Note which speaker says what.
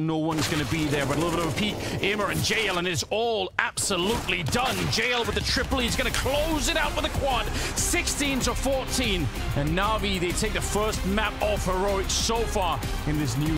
Speaker 1: no one's going to be there. But a little bit of a peek. Immer and JL, and it's all absolutely done. JL with the triple. He's going to close it out with a quad. 16-14. And NaVi, they take the first map off Heroic so far in this new